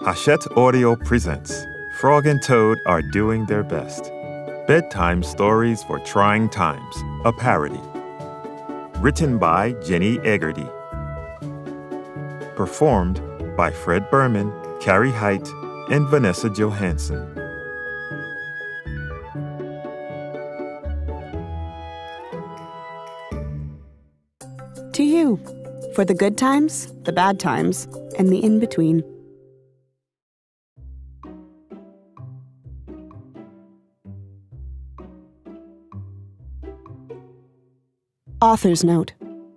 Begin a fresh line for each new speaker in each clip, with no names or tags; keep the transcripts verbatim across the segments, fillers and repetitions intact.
Hachette Audio presents Frog and Toad Are Doing Their Best. Bedtime Stories for Trying Times, a parody. Written by Jennie Egerdie. Performed by Fred Berman, Cary Hite, and Vanessa Johansson.
To you, for the good times, the bad times, and the in-between. Author's note.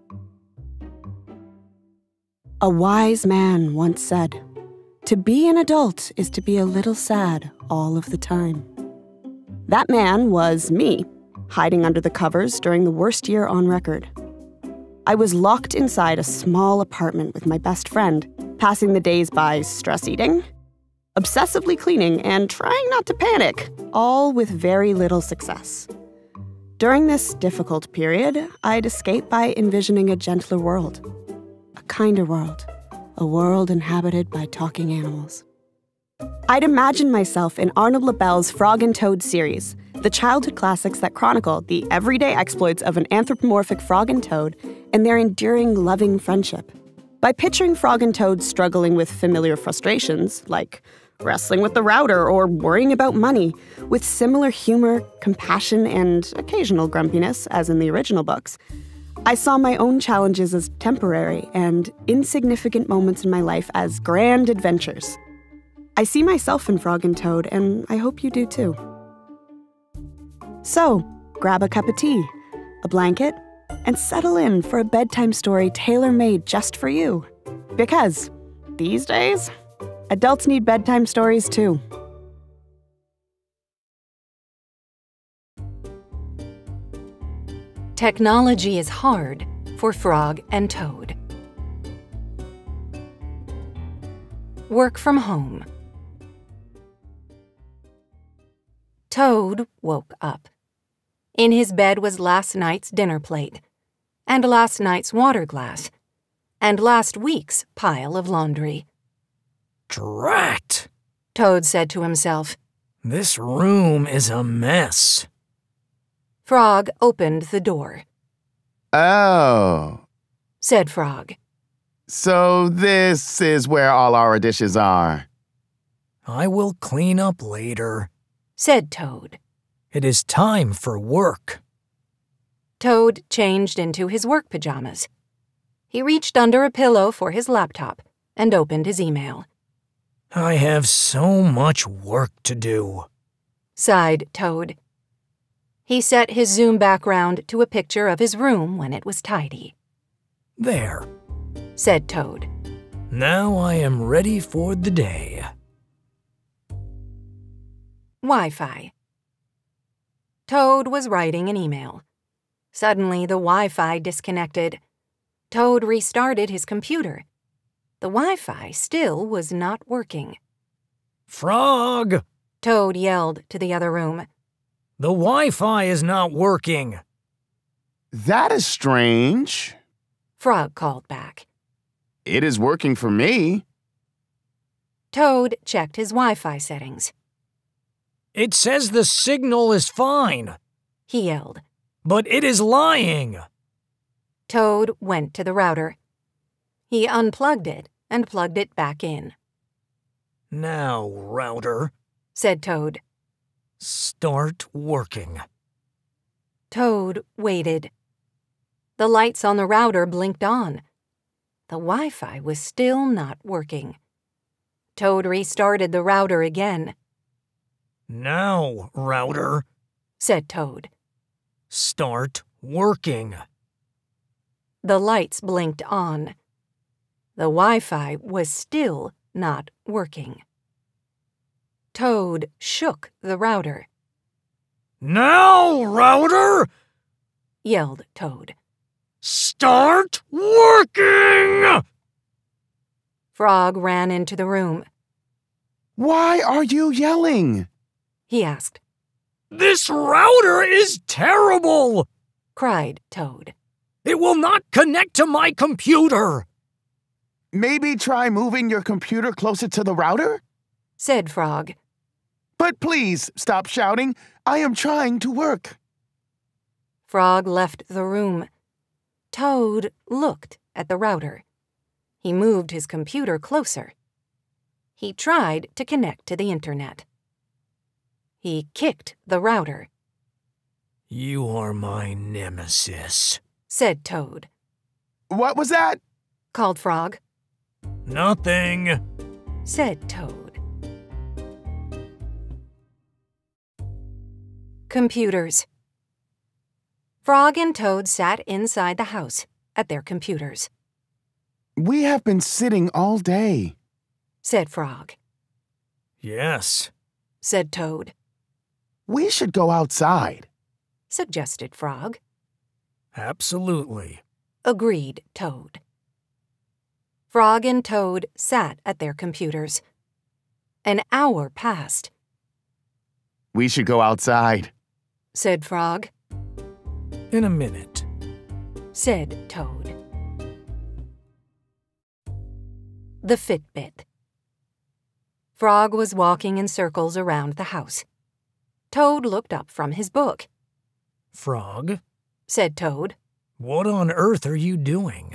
A wise man once said, "To be an adult is to be a little sad all of the time." That man was me, hiding under the covers during the worst year on record. I was locked inside a small apartment with my best friend, passing the days by stress eating, obsessively cleaning, and trying not to panic, all with very little success. During this difficult period, I'd escape by envisioning a gentler world, a kinder world, a world inhabited by talking animals. I'd imagine myself in Arnold Lobel's Frog and Toad series, the childhood classics that chronicle the everyday exploits of an anthropomorphic frog and toad and their enduring, loving friendship. By picturing Frog and Toad struggling with familiar frustrations, like wrestling with the router or worrying about money, with similar humor, compassion, and occasional grumpiness, as in the original books, I saw my own challenges as temporary and insignificant moments in my life as grand adventures. I see myself in Frog and Toad, and I hope you do too. So, grab a cup of tea, a blanket, and settle in for a bedtime story tailor-made just for you. Because, these days, adults need bedtime stories too.
Technology is hard for Frog and Toad. Work from home. Toad woke up. In his bed was last night's dinner plate, and last night's water glass, and last week's pile of laundry.
Drat!
Toad said to himself.
This room is a mess.
Frog opened the door.
Oh,
said Frog.
so this is where all our dishes are.
I will clean up later,
said Toad.
It is time for work.
Toad changed into his work pajamas. He reached under a pillow for his laptop and opened his email.
I have so much work to do,
sighed Toad. He set his Zoom background to a picture of his room when it was tidy.
There,
said Toad.
Now I am ready for the day.
Wi-Fi. Toad was writing an email. Suddenly, the Wi-Fi disconnected. Toad restarted his computer. The Wi-Fi still was not working.
Frog!
Toad yelled to the other room.
The Wi-Fi is not working.
That is strange.
Frog called back.
It is working for me.
Toad checked his Wi-Fi settings.
It says the signal is fine,
he yelled.
But it is lying.
Toad went to the router. He unplugged it and plugged it back in.
Now, router,
said Toad.
Start working.
Toad waited. The lights on the router blinked on. The Wi-Fi was still not working. Toad restarted the router again.
Now, router,
said Toad.
Start working.
The lights blinked on. The Wi-Fi was still not working. Toad shook the router.
Now, router!
yelled Toad.
Start working!
Frog ran into the room.
Why are you yelling?
he asked.
This router is terrible!
cried Toad.
It will not connect to my computer.
Maybe try moving your computer closer to the router?
Said Frog.
But please, stop shouting. I am trying to work.
Frog left the room. Toad looked at the router. He moved his computer closer. He tried to connect to the internet. He kicked the router.
You are my nemesis,
said Toad.
What was that?
Called Frog.
Nothing,
said Toad. Computers. Frog and Toad sat inside the house at their computers.
We have been sitting all day,
said Frog.
Yes,
said Toad.
We should go outside,
suggested Frog.
Absolutely,
agreed Toad. Frog and Toad sat at their computers. An hour passed.
We should go outside,
said Frog.
In a minute,
said Toad. The Fitbit. Frog was walking in circles around the house. Toad looked up from his book.
Frog,
said Toad.
What on earth are you doing?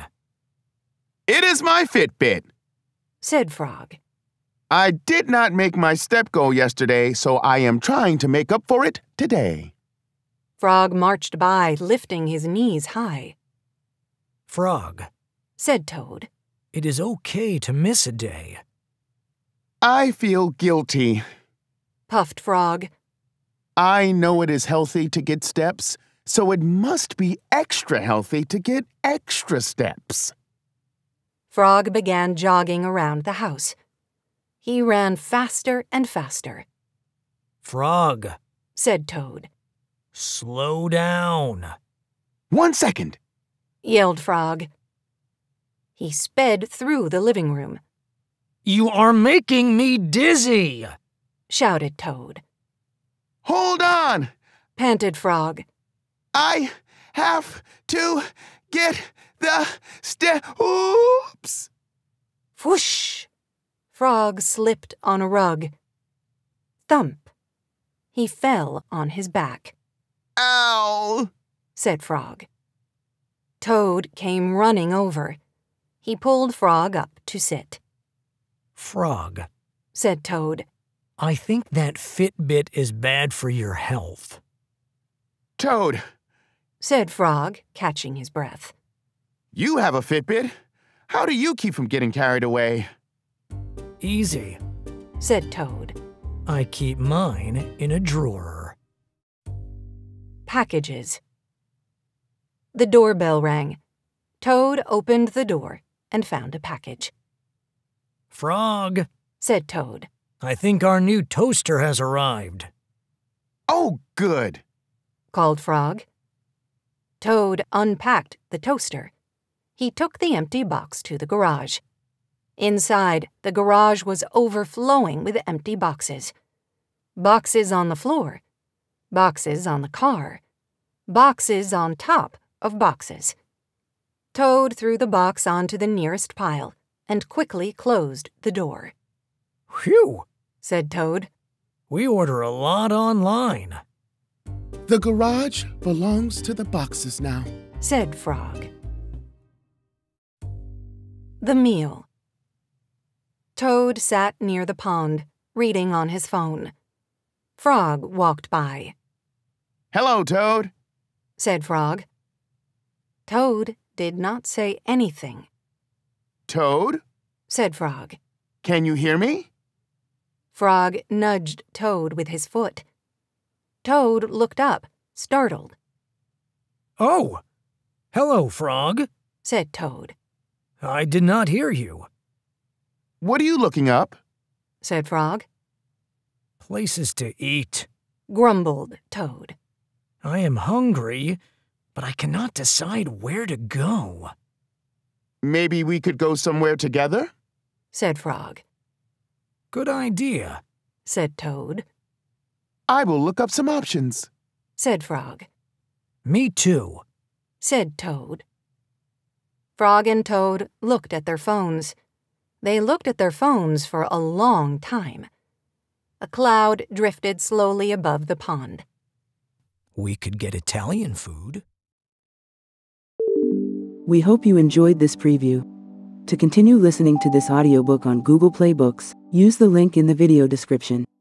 It is my Fitbit,
said Frog.
I did not make my step goal yesterday, so I am trying to make up for it today.
Frog marched by, lifting his knees high.
Frog,
said Toad.
It is okay to miss a day.
I feel guilty,
puffed Frog.
I know it is healthy to get steps, so it must be extra healthy to get extra steps.
Frog began jogging around the house. He ran faster and faster.
Frog,
said Toad.
Slow down.
One second,
yelled Frog. He sped through the living room.
You are making me dizzy,
shouted Toad.
Hold on,
panted Frog.
I have to get the step. Oops!
Whoosh! Frog slipped on a rug. Thump! He fell on his back.
Ow!
said Frog. Toad came running over. He pulled Frog up to sit.
Frog,
said Toad.
I think that Fitbit is bad for your health.
Toad,
said Frog, catching his breath.
You have a Fitbit. How do you keep from getting carried away?
Easy,
said Toad.
I keep mine in a drawer.
Packages. The doorbell rang. Toad opened the door and found a package.
Frog,
said Toad.
I think our new toaster has arrived.
Oh, good,
called Frog. Toad unpacked the toaster. He took the empty box to the garage. Inside, the garage was overflowing with empty boxes. Boxes on the floor. Boxes on the car. Boxes on top of boxes. Toad threw the box onto the nearest pile and quickly closed the door.
Phew,
said Toad.
We order a lot online.
The garage belongs to the boxes now,
said Frog. The meal. Toad sat near the pond, reading on his phone. Frog walked by.
Hello, Toad,
said Frog. Toad did not say anything.
Toad,
said Frog.
Can you hear me?
Frog nudged Toad with his foot. Toad looked up, startled.
Oh, hello, Frog,
said Toad.
I did not hear you.
What are you looking up?
said Frog.
Places to eat,
grumbled Toad.
I am hungry, but I cannot decide where to go.
Maybe we could go somewhere together?
said Frog.
Good idea,
said Toad.
I will look up some options,
said Frog.
Me too,
said Toad. Frog and Toad looked at their phones. They looked at their phones for a long time. A cloud drifted slowly above the pond.
We could get Italian food.
We hope you enjoyed this preview. To continue listening to this audiobook on Google Play Books, use the link in the video description.